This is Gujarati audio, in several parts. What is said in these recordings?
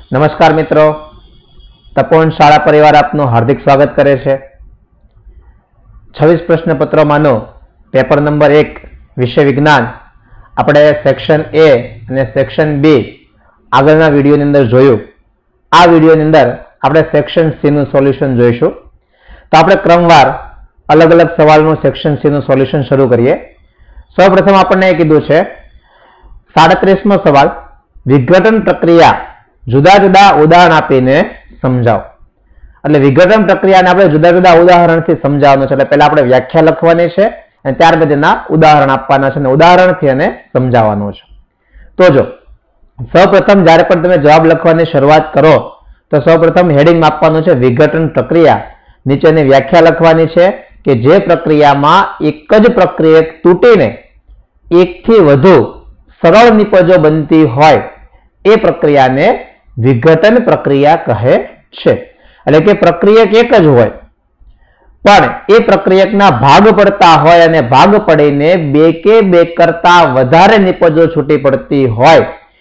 नमस्कार मित्रों, तपोवन शाळा परिवार आपનું हार्दिक स्वागत करे छे। 26 प्रश्नपत्रों मानो पेपर नंबर 1 विषय विज्ञान આપણે સેક્શન A અને સેક્શન B આગળના વિડિયોની અંદર જોયું। આ વિડિયોની અંદર આપણે સેક્શન C નું સોલ્યુશન જોઈશું। તો આપણે ક્રમવાર અલગ અલગ સવાલનું સેક્શન C નું સોલ્યુશન શરૂ કરીએ। સૌપ્રથમ આપણને એ કીધું છે 37મો સવાલ, વિઘટન પ્રક્રિયા जुदा जुदा उदाहरण आपीने समझाओ। એટલે વિઘટન પ્રક્રિયાને આપણે જુદા જુદા ઉદાહરણથી સમજાવવાનું છે। એટલે પહેલા આપણે વ્યાખ્યા લખવાની છે અને ત્યારબાદ એના ઉદાહરણ આપવાના છે અને ઉદાહરણથી એને સમજાવવાનું છે। તો જો સૌપ્રથમ જ્યારે પણ તમે જવાબ લખવાની શરૂઆત કરો તો સૌપ્રથમ હેડિંગ આપવાનું છે વિઘટન પ્રક્રિયા, નીચેની વ્યાખ્યા લખવાની છે કે જે પ્રક્રિયામાં એક જ પ્રક્રિયક તૂટીને એકથી વધુ સરળ નિપજો બનતી હોય એ પ્રક્રિયાને विघटन प्रक्रिया कहे छे। એટલે કે પ્રક્રિયક એક જ હોય પણ એ પ્રક્રિયકના ભાગ પડતા હોય અને ભાગ પડીને બે કે બે કરતા વધારે નિપજો છૂટી પડતી હોય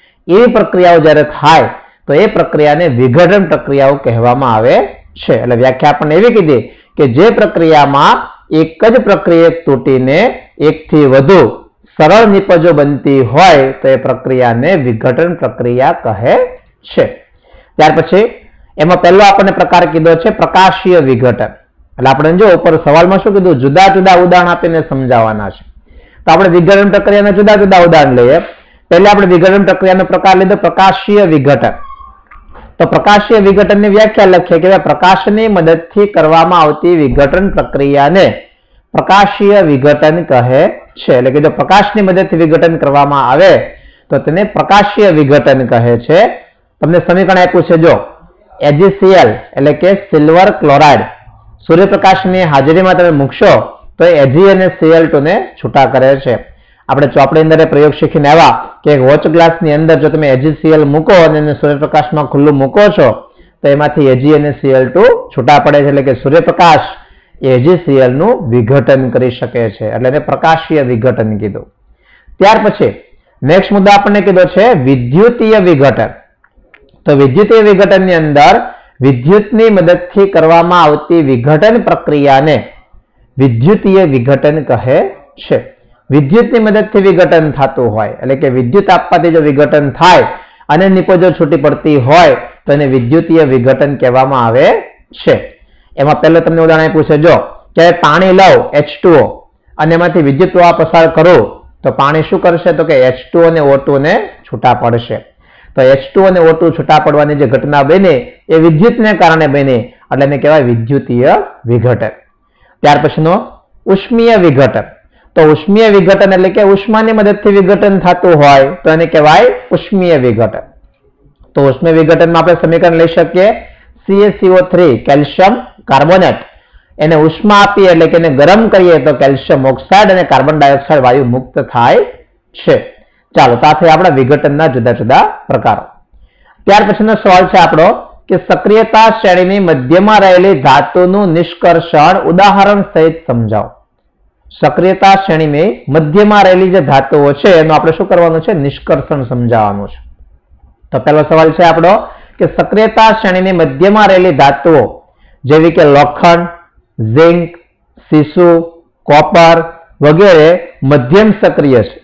એ પ્રક્રિયાઓ જ્યારે થાય તો એ પ્રક્રિયાને વિઘટન પ્રક્રિયાઓ કહેવામાં આવે છે। એટલે વ્યાખ્યા આપણને એવી કીધી કે જે પ્રક્રિયામાં એક જ પ્રક્રિયક તૂટીને એકથી વધુ સરળ નિપજો બનતી હોય તો એ પ્રક્રિયાને વિઘટન પ્રક્રિયા કહે છે। ત્યાર પછી એમાં પહેલો આપણને પ્રકાર કીધો છે પ્રકાશીય વિઘટન। એટલે આપણે જો ઉપર સવાલમાં શું કીધું, જુદા જુદા ઉદાહરણ આપીને સમજાવવાના છે। તો આપણે વિઘટન પ્રક્રિયાના જુદા જુદા ઉદાહરણ લઈએ। પહેલા આપણે વિઘટન પ્રક્રિયાનો પ્રકાર લીધો પ્રકાશીય વિઘટન। તો પ્રકાશીય વિઘટનની વ્યાખ્યા લખીએ કે પ્રકાશની મદદથી કરવામાં આવતી વિઘટન પ્રક્રિયાને પ્રકાશીય વિઘટન કહે છે। એટલે કે જો પ્રકાશની મદદથી વિઘટન કરવામાં આવે તો તેને પ્રકાશીય વિઘટન કહે છે। તમને સમીકરણ આપ્યું છે જો AgCl એટલે કે સિલ્વર ક્લોરાઇડ સૂર્યપ્રકાશની હાજરીમાં તમે મૂકશો તો Ag અને Cl2 ને છૂટા કરે છે। આપણે ચોપડી અંદર પ્રયોગ શીખીને આવ્યા કે એક વોચ ગ્લાસની અંદર જો તમે AgCl મૂકો અને એને સૂર્યપ્રકાશમાં ખુલ્લું મૂકો છો તો એમાંથી Ag અને Cl2 છૂટા પડે છે। એટલે કે સૂર્યપ્રકાશ AgCl નું વિઘટન કરી શકે છે, એટલે એને પ્રકાશીય વિઘટન કીધું। ત્યાર પછી નેક્સ્ટ મુદ્દો આપણને કીધો છે વિદ્યુતીય વિઘટન। तो विद्युतीय विघटन ની અંદર વિદ્યુતની મદદથી કરવામાં આવતી વિઘટન પ્રક્રિયાને વિદ્યુતીય વિઘટન કહે છે। વિદ્યુતની મદદથી વિઘટન થતું હોય એટલે કે વિદ્યુત આપવાથી જો વિઘટન થાય અને નિપજો છૂટી પડતી હોય તો એને વિદ્યુતીય વિઘટન કહેવામાં આવે છે। એમાં પહેલું તમને ઉદાહરણ આપ્યું છે જો કે પાણી લઉં H2O અને એમાંથી વિદ્યુત પ્રવાહ પસાર કરું તો પાણી શું કરશે તો કે H2O અને O2 ને છૂટા પડશે। તો H2O અને O2 છૂટા પડવાની જે ઘટના બને એ વિદ્યુતને કારણે બને એટલે એને કહેવાય વિદ્યુતીય વિઘટન। ત્યાર પછીનો ઉષ્મીય વિઘટન। તો ઉષ્મીય વિઘટન એટલે કે ઉષ્માની મદદથી વિઘટન થતું હોય તો એને કહેવાય ઉષ્મીય વિઘટન। તો ઉષ્મીય વિઘટનમાં આપણે સમીકરણ લઈ શકીએ CaCO3 કેલ્શિયમ કાર્બોનેટ, એને ઉષ્મા આપીએ એટલે કે એને ગરમ કરીએ તો કેલ્શિયમ ઓક્સાઇડ અને કાર્બન ડાયોક્સાઇડ વાયુ મુક્ત થાય છે। ચાલો તો આ થઈ આપણા વિઘટનના જુદા જુદા પ્રકારો। ત્યાર પછીનો સવાલ છે આપણો કે સક્રિયતા શ્રેણીની મધ્યમાં રહેલી ધાતુનું નિષ્કર્ષણ ઉદાહરણ સહિત સમજાવો। સક્રિયતા શ્રેણીની મધ્યમાં રહેલી જે ધાતુઓ છે એનું આપણે શું કરવાનું છે, નિષ્કર્ષણ સમજાવવાનું છે। તો પહેલો સવાલ છે આપણો કે સક્રિયતા શ્રેણીની મધ્યમાં રહેલી ધાતુઓ જેવી કે લોખંડ, ઝિંક, સીસુ, કોપર વગેરે મધ્યમ સક્રિય છે।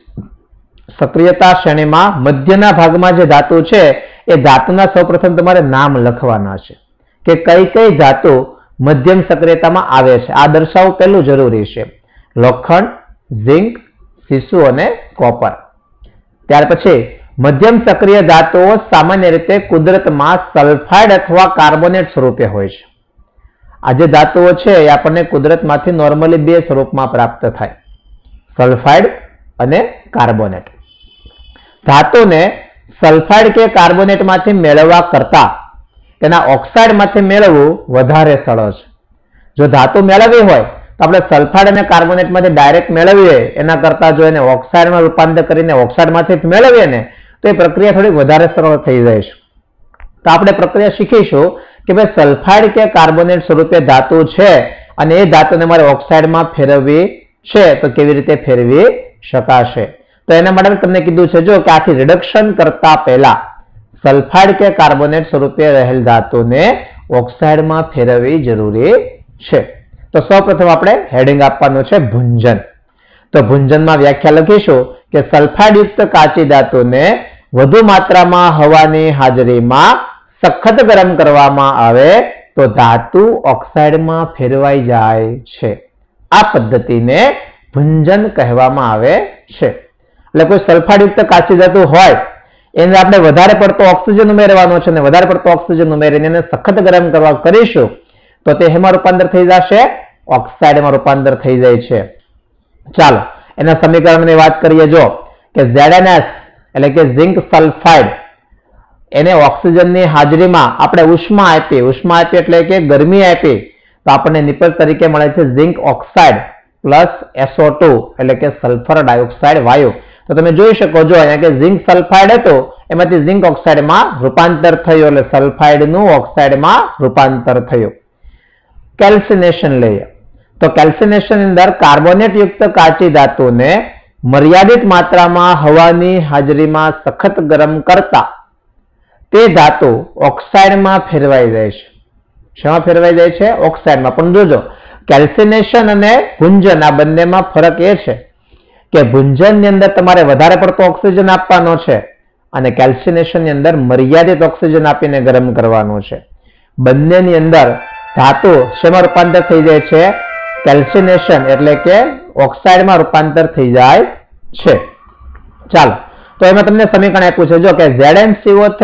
सक्रियता श्रेणी में मध्य भाग में जो धातु है ए धातुना सौप्रथम तमारे नाम लखवाना है कि कई कई धातु मध्यम सक्रियता में आवे छे। आ दर्शावવું पहलू जरूरी है। लोखंड, जिंक, सीसु अने कॉपर। त्यार पछी मध्यम सक्रिय धातुओ सामान्य रीते कुदरत में सल्फाइड अथवा कार्बोनेट स्वरूपे होय छे। आ जे धातुओ छे ए आपणे कुदरत मांथी नॉर्मली बे स्वरूप में प्राप्त थाय, सल्फाइड अने कार्बोनेट। धातु ने सल्फाइड के कार्बोनेट मांथी मेळववा करता तेना ऑक्साइड मांथी मेळववुं वधारे सरळ छे। जो धातु मेळववी होय तो आपणे सल्फाइड अने कार्बोनेट मांथी डायरेक्ट मेळवीए एना करता जो एने ऑक्साइड में रूपांतर करीने ऑक्साइड मांथी मेळवीए ने तो ए प्रक्रिया थोड़ी वधारे सरळ थई जाय छे। तो आपणे प्रक्रिया शीखीशुं के भाई सल्फाइड के कार्बोनेट स्वरूपे धातु छे अने ए धातुने मारे ऑक्साइड में फेरववी छे तो केवी रीते फेरवी शकाशे। तो एना माटे तमने कीधुं छे जो के आखी रिडक्शन करता पहेला સલ્ફાઇડ કે કાર્બોનેટ સ્વરૂપે રહેલ ધાતુને ઓક્સાઇડમાં ફેરવવી જરૂરી છે. તો સૌપ્રથમ આપણે હેડિંગ આપવાનું છે ભુંજન. તો ભુંજનમાં વ્યાખ્યા લખીશું કે સલ્ફાઇડ યુક્ત કાચી ધાતુને વધુ માત્રામાં હવાની હાજરીમાં સખત ગરમ કરવામાં આવે તો ધાતુ ઓક્સાઇડમાં ફેરવાઈ જાય છે. આ પદ્ધતિને ભુંજન કહેવામાં આવે છે. એટલે કોઈ સલ્ફાઇડ યુક્ત કાચી ધાતુ હોય એને આપણે વધારે પડતો ઓક્સિજન ઉમેરવાનો છે અને વધારે પડતો ઓક્સિજન ઉમેરીને એને સખત ગરમ કરવા કરીશું તો તે હેમાં રૂપાંતર થઈ જશે, ઓક્સાઇડમાં રૂપાંતર થઈ જાય છે. ચાલો એના સમીકરણની વાત કરીએ. જો કે ZnS એટલે કે ઝિંક સલ્ફાઇડ એને ઓક્સિજનની હાજરીમાં આપણે ઉષ્મા આપી એટલે કે ગરમી આપી તો આપણને નિપજ તરીકે મળે છે ઝિંક ઓક્સાઇડ પ્લસ SO2 એટલે કે સલ્ફર ડાયોક્સાઇડ વાયુ. તો તમે જોઈ શકો છો અહીંયા કે ઝિંક સલ્ફાઇડ હતો એમાંથી ઝિંક ઓક્સાઇડમાં રૂપાંતર થયું એટલે સલ્ફાઇડનું ઓક્સાઇડમાં રૂપાંતર થયું. કેલ્સિનેશન લઈએ તો કેલ્સિનેશન અંદર કાર્બોનેટ યુક્ત કાચી ધાતુને મર્યાદિત માત્રામાં હવાની હાજરીમાં સખત ગરમ કરતા તે ધાતુ ઓક્સાઇડમાં ફેરવાઈ જાય છે. શેમાં ફેરવાઈ જાય છે? ઓક્સાઇડમાં. પણ જોજો કેલ્સિનેશન અને ભુંજન આ બંનેમાં ફરક એ છે કે ભુંજનની અંદર તમારે વધારે પડતો ઓક્સિજન આપવાનો છે અને કેલ્સિનેશનની અંદર મર્યાદિત ઓક્સિજન આપીને ગરમ કરવાનો છે. બંનેની અંદર ધાતુ શેમાં રૂપાંતર થઈ જાય છે? કેલ્સિનેશન એટલે કે ઓક્સાઇડમાં રૂપાંતર થઈ જાય છે. ચાલો તો એમાં તમને સમીકરણ આપ્યું છે. જો કે ZnCO3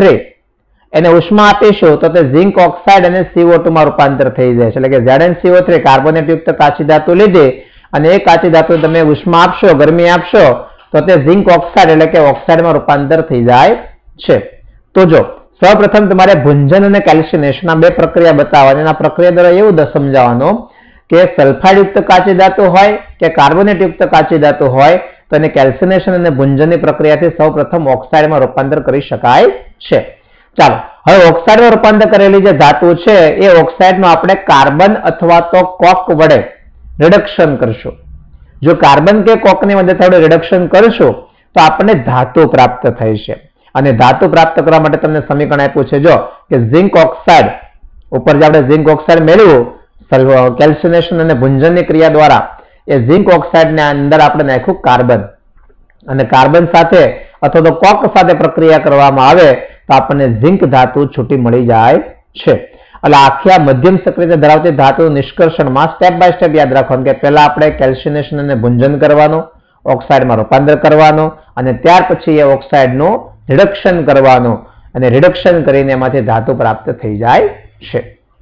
એને ઉષ્મા આપીશું તો તે ઝિંક ઓક્સાઇડ અને CO2 માં રૂપાંતર થઈ જાય છે. એટલે કે ZnCO3 કાર્બોનેટ યુક્ત કાચી ધાતુ લીધી અને એ કાચી ધાતુ તમે ઉષ્મા આપશો, ગરમી આપશો તો તે ઝિંક ઓક્સાઇડ એટલે કે ઓક્સાઇડમાં રૂપાંતર થઈ જાય છે. તો જો સૌપ્રથમ તમારે ભુંજન અને કેલ્સિનેશન આ બે પ્રક્રિયા બતાવવાની. આ પ્રક્રિયા દ્વારા એવું સમજાવવાનું કે સલ્ફાઇડ યુક્ત કાચી ધાતુ હોય કે કાર્બોનેટ યુક્ત કાચી ધાતુ હોય તો એને કેલ્સિનેશન અને ભુંજનની પ્રક્રિયાથી સૌપ્રથમ ઓક્સાઇડમાં રૂપાંતર કરી શકાય છે. ચાલો હવે ઓક્સાઇડમાં રૂપાંતર કરેલી જે ધાતુ છે એ ઓક્સાઇડનું આપણે કાર્બન અથવા તો કોક વડે રિડક્શન કરશું. જો કાર્બન કે કોકની મદદથી આપણે રિડક્શન કરશું તો આપણને ધાતુ પ્રાપ્ત થઈ છે. અને ધાતુ પ્રાપ્ત કરવા માટે તમને સમીકરણ આપ્યું છે. જો કે ઝિંક ઓક્સાઇડ ઉપર જે આપણે ઝિંક ઓક્સાઇડ મેળવ્યું કેલ્સિનેશન અને ભુંજનની ક્રિયા દ્વારા એ ઝિંક ઓક્સાઇડને અંદર આપણે નાખ્યું કાર્બન અને કાર્બન સાથે અથવા તો કોક સાથે પ્રક્રિયા કરવામાં આવે તો આપણને ઝિંક ધાતુ છૂટી મળી જાય છે. એટલે આખી મધ્યમ સક્રિયતા ધરાવતી ધાતુ નિષ્કર્ષણમાં સ્ટેપ બાય સ્ટેપ યાદ રાખવાનું કે પહેલા આપણે કેલ્સિનેશન અને ભુંજન કરવાનું, ઓક્સાઇડમાં રૂપાંતર કરવાનું અને ત્યાર પછી એ ઓક્સાઇડનું રિડક્શન કરવાનું અને રિડક્શન કરીને એમાંથી ધાતુ પ્રાપ્ત થઈ જાય છે.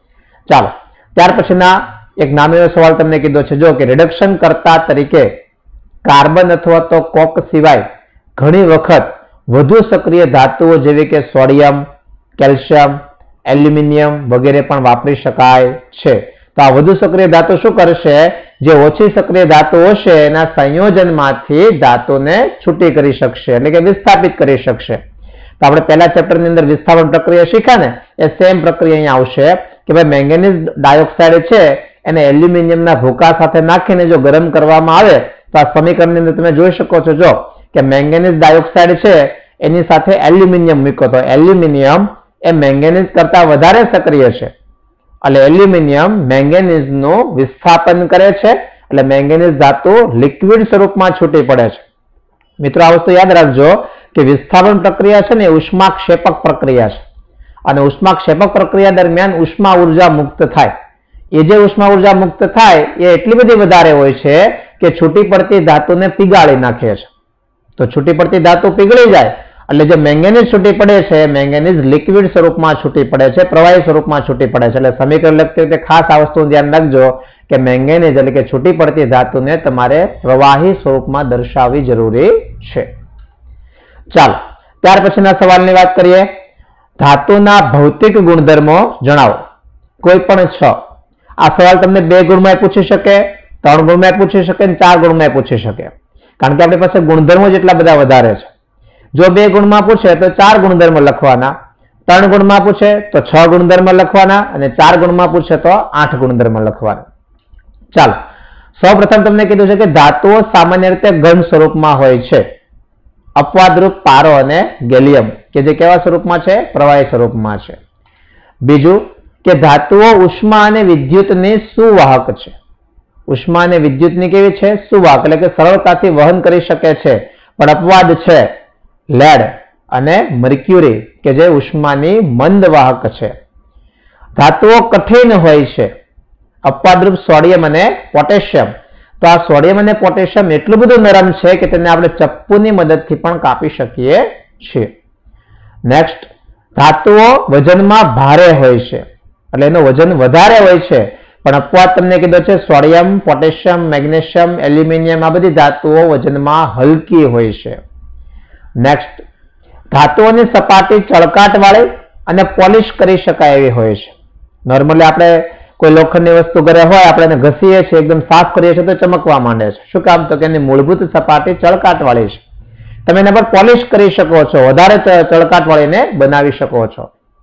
ચાલો ત્યાર પછીના એક નાનો એવો સવાલ તમને કીધો છે. જો કે રિડક્શન કરતા તરીકે કાર્બન અથવા તો કોક સિવાય ઘણી વખત વધુ સક્રિય ધાતુઓ જેવી કે સોડિયમ, કેલ્શિયમ, એલ્યુમિનિયમ વગેરે પણ વાપરી શકાય છે. તો આ વધુ સક્રિય ધાતુ શું કરશે? જે ઓછી સક્રિય ધાતુ હશે એના સંયોજનમાંથી ધાતુને છૂટી કરી શકશે એટલે કે વિસ્થાપિત કરી શકશે. તો આપણે પહેલા ચેપ્ટરની અંદર વિસ્થાપન પ્રક્રિયા શીખ્યા ને એ સેમ પ્રક્રિયા અહીંયા આવશે કે ભાઈ મેંગેનીઝ ડાયોક્સાઇડ છે એને એલ્યુમિનિયમના ભૂકા સાથે નાખીને જો ગરમ કરવામાં આવે તો આ સમીકરણની અંદર તમે જોઈ શકો છો. જો કે મેંગેનીઝ ડાયોક્સાઇડ છે એની સાથે એલ્યુમિનિયમ મૂક્યો તો એલ્યુમિનિયમ એ મેંગેનીઝ કરતા વધારે સક્રિય છે એટલે એલ્યુમિનિયમ મેંગેનીઝનું વિસ્થાપન કરે છે એટલે મેંગેનીઝ ધાતુ લિક્વિડ સ્વરૂપમાં છૂટી પડે છે. મિત્રો આ વસ્તુ યાદ રાખજો કે વિસ્થાપન પ્રક્રિયા છે ને ઉષ્માક્ષેપક પ્રક્રિયા છે અને ઉષ્માક્ષેપક પ્રક્રિયા દરમિયાન ઉષ્મા ઉર્જા મુક્ત થાય. એ જે ઉષ્મા ઉર્જા મુક્ત થાય એ એટલી બધી વધારે હોય છે કે છૂટી પડતી ધાતુને પીગાળી નાખે છે. તો છૂટી પડતી ધાતુ પીગળી જાય એટલે જે મેંગેનીઝ છૂટી પડે છે મેંગેનીઝ લિક્વિડ સ્વરૂપમાં છૂટી પડે છે, પ્રવાહી સ્વરૂપમાં છૂટી પડે છે. એટલે સમીકરણ લખતી વખતે ખાસ આ વસ્તુનું ધ્યાન રાખજો કે મેંગેનીઝ એટલે કે છૂટી પડતી ધાતુને તમારે પ્રવાહી સ્વરૂપમાં દર્શાવવી જરૂરી છે. ચાલો ત્યાર પછીના સવાલની વાત કરીએ. ધાતુના ભૌતિક ગુણધર્મો જણાવો. કોઈ પણ 6. આ સવાલ તમને 2 ગુણમાં પૂછી શકે, 3 ગુણમાં પૂછી શકે અને 4 ગુણમાં પૂછી શકે કારણ કે આપણી પાસે ગુણધર્મો જેટલા બધા વધારે છે. જો 2 ગુણમાં પૂછે તો 4 ગુણધર્મ લખવાના, 3 ગુણમાં પૂછે તો 6 ગુણધર્મ લખવાના અને 4 ગુણમાં પૂછે તો 8 ગુણધર્મ લખવાના. ચાલો સૌપ્રથમ તમને કીધું છે કે ધાતુઓ સામાન્ય રીતે ઘન સ્વરૂપમાં હોય છે અપવાદરૂપ પારો અને ગેલિયમ કે જે કેવા સ્વરૂપમાં છે? પ્રવાહી સ્વરૂપમાં છે. બીજું કે ધાતુઓ ઉષ્મા અને વિદ્યુતની સુવાહક છે. ઉષ્મા અને વિદ્યુતની કેવી છે? સુવાહક, એટલે કે સરળતાથી વહન કરી શકે છે. પણ અપવાદ છે લેડ અને મર્ક્યુરી કે જે ઉષ્માની મંદ વાહક છે. ધાતુઓ કઠિન હોય છે. અપવાદરૂપ સોડિયમ અને પોટેશિયમ. તો આ સોડિયમ અને પોટેશિયમ એટલું બધું નરમ છે કે તેને આપણે ચપ્પુની મદદથી પણ કાપી શકીએ છીએ. નેક્સ્ટ, ધાતુઓ વજનમાં ભારે હોય છે, એટલે એનું વજન વધારે હોય છે. પણ અપવાદ તમને કીધો છે સોડિયમ, પોટેશિયમ, મેગ્નેશિયમ, એલ્યુમિનિયમ આ બધી ધાતુઓ વજનમાં હલકી હોય છે. નેક્સ્ટ, ધાતુઓની સપાટી ચળકાટવાળી અને પોલિશ કરી શકાય એવી હોય છે. નોર્મલી આપણે કોઈ લોખંડની વસ્તુ ઘરે હોય, આપણે એને ઘસીએ છીએ, એકદમ સાફ કરીએ છીએ તો ચમકવા માંડે છે. શું કામ? તો કે એની મૂળભૂત સપાટી ચળકાટવાળી છે. તમે એના પર પોલિશ કરી શકો છો, વધારે ચળકાટવાળીને બનાવી શકો છો.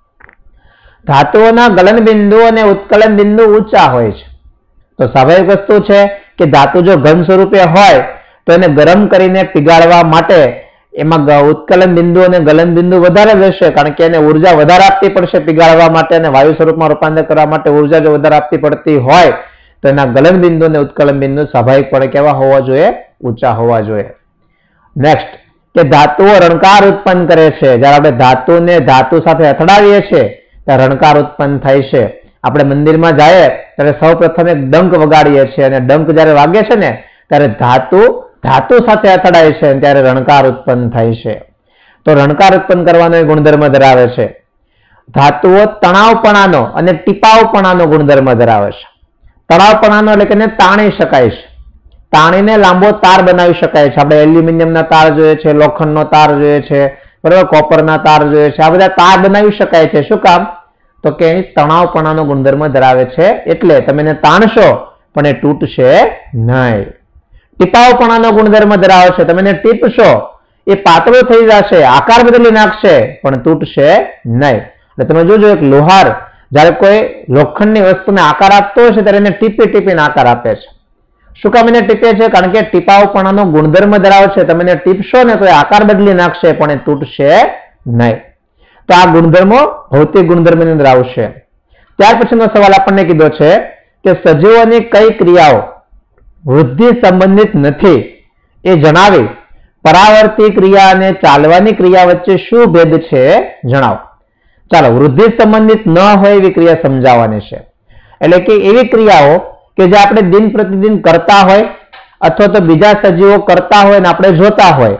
ધાતુઓના ગલન બિંદુ અને ઉત્કલન બિંદુ ઊંચા હોય છે. તો સ્વાભાવિક વસ્તુ છે કે ધાતુ જો ઘન સ્વરૂપે હોય તો એને ગરમ કરીને પીગાળવા માટે એમાં ઉત્કલન બિંદુ અને ગલન બિંદુ વધારે રહેશે, કારણ કે એને ઉર્જા વધારે આપવી પડશે પીગાળવા માટે અને વાયુ સ્વરૂપમાં રૂપાંતર કરવા માટે ઉર્જા જો વધારે આપવી પડતી હોય તો એના ગલન બિંદુ અને ઉત્કલન બિંદુ સ્વાભાવિકપણે કેવા હોવા જોઈએ? ઊંચા હોવા જોઈએ. નેક્સ્ટ, કે ધાતુઓ રણકાર ઉત્પન્ન કરે છે. જ્યારે આપણે ધાતુને ધાતુ સાથે અથડાવીએ છીએ ત્યારે રણકાર ઉત્પન્ન થાય છે. આપણે મંદિરમાં જઈએ ત્યારે સૌ પ્રથમ એક ડંક વગાડીએ છીએ અને ડંક જ્યારે વાગે છે ને ત્યારે ધાતુ સાથે અથડાય છે ત્યારે રણકાર ઉત્પન્ન થાય છે. તો રણકાર ઉત્પન્ન કરવાનો ગુણધર્મ ધરાવે છે. ધાતુઓ તણાવપણાનો અને ટીપાવપણાનો ગુણધર્મ ધરાવે છે. તણાવપણાનો એટલે કે તાણી શકાય છે, તાણીને લાંબો તાર બનાવી શકાય છે. આપણે એલ્યુમિનિયમના તાર જોઈએ છે, લોખંડનો તાર જોઈએ છે, બરાબર, કોપરના તાર જોઈએ છે. આ બધા તાર બનાવી શકાય છે. શું કામ? તો કે તણાવપણાનો ગુણધર્મ ધરાવે છે, એટલે તમે એને તાણશો પણ એ તૂટશે નહીં. ટીપાવપણાનો ગુણધર્મ ધરાવે છે. તમે એને ટીપશો એ પાતળો થઈ જશે, આકાર બદલી નાખશે પણ તૂટશે નહીં. એટલે તમે જોજો એક લોહાર જ્યારે કોઈ લોખંડની વસ્તુને આકાર આપતો હોય છે ત્યારે એને ટીપીને આકાર આપે છે. શું કામ એને ટીપે છે? કારણ કે ટીપાવપણાનો ગુણધર્મ ધરાવે છે. તમે એને ટીપશો ને તો એ આકાર બદલી નાખશે પણ એ તૂટશે નહીં. તો આ ગુણધર્મો ભૌતિક ગુણધર્મની અંદર આવશે. ત્યાર પછીનો સવાલ આપણને કીધો છે કે સજીવોની કઈ ક્રિયાઓ વૃદ્ધિ સંબંધિત નથી એ જણાવી પરાવર્તી ક્રિયા અને ચાલવાની ક્રિયા વચ્ચે શું ભેદ છે જણાવો. ચાલો, વૃદ્ધિ સંબંધિત ન હોય એવી ક્રિયા સમજાવવાની છે. એટલે કે એવી ક્રિયાઓ કે જે આપણે દિન પ્રતિદિન કરતા હોય અથવા તો બીજા સજીવો કરતા હોય અને આપણે જોતા હોય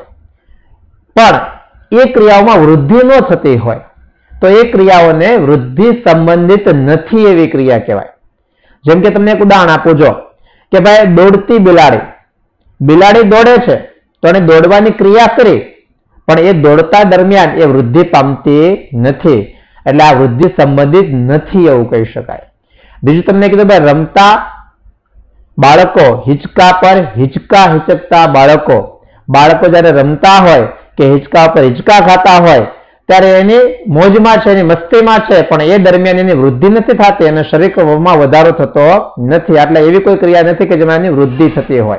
પણ એ ક્રિયાઓમાં વૃદ્ધિ ન થતી હોય તો એ ક્રિયાઓને વૃદ્ધિ સંબંધિત નથી એવી ક્રિયા કહેવાય. જેમ કે તમને એક ઉદાહરણ આપું જો કે ભાઈ દોડતી બિલાડી દોડે છે તો એને દોડવાની ક્રિયા કરી પણ એ દોડતા દરમિયાન એ વૃદ્ધિ પામતી નથી, એટલે આ વૃદ્ધિ સંબંધિત નથી એવું કહી શકાય. બીજું તમને કીધું ભાઈ રમતા બાળકો હિંચકા પર હિંચકતા બાળકો જ્યારે રમતા હોય કે હિંચકા પર હિંચકા ખાતા હોય ત્યારે એની મોજમાં છે, એની મસ્તીમાં છે, પણ એ દરમિયાન એની વૃદ્ધિ નથી થતી અને શરીરમાં વધારો થતો નથી. એટલે એવી કોઈ ક્રિયા નથી કે જેમાં એની વૃદ્ધિ થતી હોય.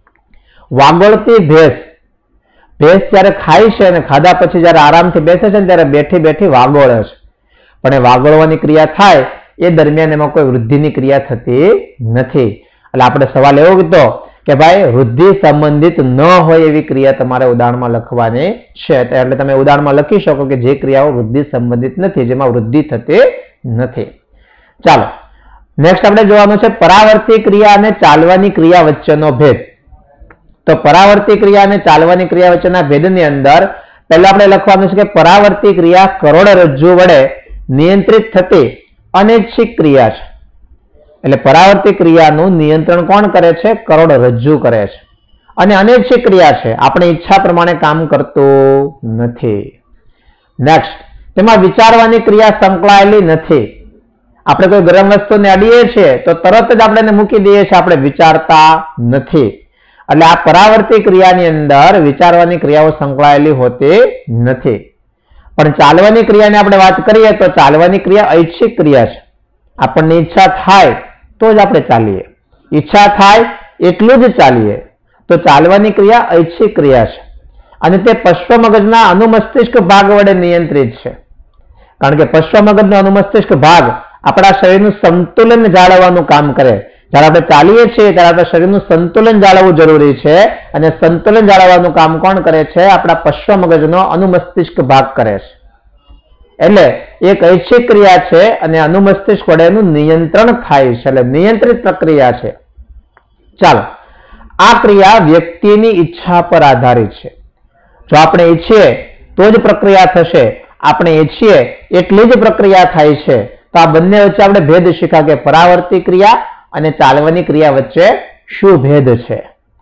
વાગોળતી ભેંસ જ્યારે ખાય છે અને ખાધા પછી જ્યારે આરામથી બેસે છે ને ત્યારે બેઠી વાગોળે છે, પણ એ વાગોળવાની ક્રિયા થાય એ દરમિયાન એમાં કોઈ વૃદ્ધિની ક્રિયા થતી નથી. એટલે આપણે સવાલ એવો કીધો કે ભાઈ વૃદ્ધિ સંબંધિત ન હોય એવી ક્રિયા તમારે ઉદાહરણમાં લખવાની છે. એટલે તમે ઉદાહરણમાં લખી શકો કે જે ક્રિયાઓ વૃદ્ધિ સંબંધિત નથી, જેમાં વૃદ્ધિ થતી નથી. ચાલો, નેક્સ્ટ આપણે જોવાનું છે પરાવર્તી ક્રિયા અને ચાલવાની ક્રિયા વચ્ચેનો ભેદ. તો પરાવર્તી ક્રિયા અને ચાલવાની ક્રિયા વચ્ચેના ભેદની અંદર પહેલા આપણે લખવાનું છે કે પરાવર્તી ક્રિયા કરોડરજ્જુ વડે નિયંત્રિત થતી અનૈચ્છિક ક્રિયા છે. એટલે પરાવર્તી ક્રિયાનું નિયંત્રણ કોણ કરે છે? કરોડરજ્જુ કરે છે. અને અનૈચ્છિક ક્રિયા છે, આપણી ઈચ્છા પ્રમાણે કામ કરતું નથી. નેક્સ્ટ, તેમાં વિચારવાની ક્રિયા સંકળાયેલી નથી. આપણે કોઈ ગરમ વસ્તુને અડીએ છીએ તો તરત જ આપણે એને મૂકી દઈએ છીએ, આપણે વિચારતા નથી. એટલે આ પરાવર્તી ક્રિયાની અંદર વિચારવાની ક્રિયાઓ સંકળાયેલી હોતી નથી. પણ ચાલવાની ક્રિયાની આપણે વાત કરીએ તો ચાલવાની ક્રિયા ઐચ્છિક ક્રિયા છે. આપણને ઈચ્છા થાય તો જ આપણે ચાલીએ, ઈચ્છા થાય એટલું જ ચાલીએ. તો ચાલવાની ક્રિયા ઐચ્છિક ક્રિયા છે. અને તે પશ્વ મગજના અનુમસ્તિષ્ક ભાગ વડે નિયંત્રિત છે. કારણ કે પશ્વ મગજનો અનુમસ્તિષ્ક ભાગ આપણા શરીરનું સંતુલન જાળવવાનું કામ કરે. જ્યારે આપણે ચાલીએ છીએ ત્યારે આપણા શરીરનું સંતુલન જાળવવું જરૂરી છે, અને સંતુલન જાળવવાનું કામ કોણ કરે છે? આપણા પશ્વ મગજનો અનુમસ્તિષ્ક ભાગ કરે છે. એટલે એક ઐચ્છિક ક્રિયા છે અને અનુમસ્તિષ્ક વડે એનું નિયંત્રણ થાય છે, એટલે નિયંત્રિત પ્રક્રિયા છે. ચાલો, આ ક્રિયા વ્યક્તિની ઈચ્છા પર આધારિત છે. જો આપણે ઈચ્છીએ તો જ પ્રક્રિયા થશે, આપણે ઈચ્છીએ એટલી જ પ્રક્રિયા થાય છે. તો આ બંને વચ્ચે આપણે ભેદ શીખ્યા કે પરાવર્તી ક્રિયા અને ચાલવાની ક્રિયા વચ્ચે શું ભેદ છે.